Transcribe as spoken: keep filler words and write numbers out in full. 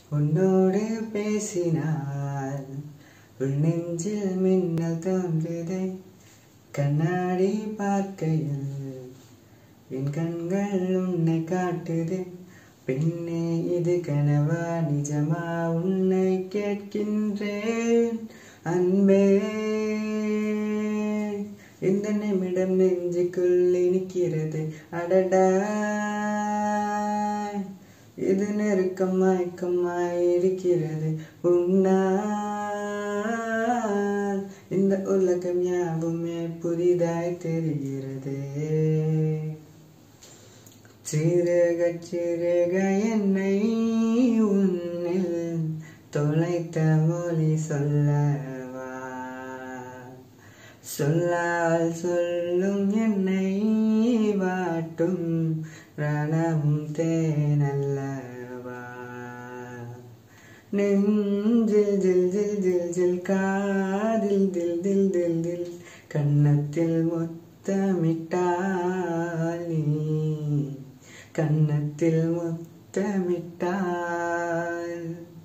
உன்னோடு பேசினால் உள் நெஞ்சில் மின்னல் தோன்றுதே. கண்ணாடி பார்க்கையில் என் கண்கள் உன்னை காட்டுதே. பெண்ணே இது கனவா நிஜமா உன்னை கேட்கின்றேன் அன்பே. இந்த நிமிடம் நெஞ்சுக்குள் இனிக்கிறது அடடா. இது நெருக்கம் மயக்கமாய் இருக்கிறது உன்னால். இந்த உலகம் யாவுமே புதிதாய் தெரிகிறது. சிறுக சிறுக என்னை உன்னில் தொலைத்த மொழி சொல்லவா. சொல்லால் சொல்லும் என்னை வாட்டும் ரணமும் தேனல்லவா. நெஞ்சில் ஜில் ஜில் ஜில் ஜில் காதில் தில் தில் தில் தில் கன்னத்தில் முத்தமிட்டால் நீ. கன்னத்தில் முத்தமிட்டால்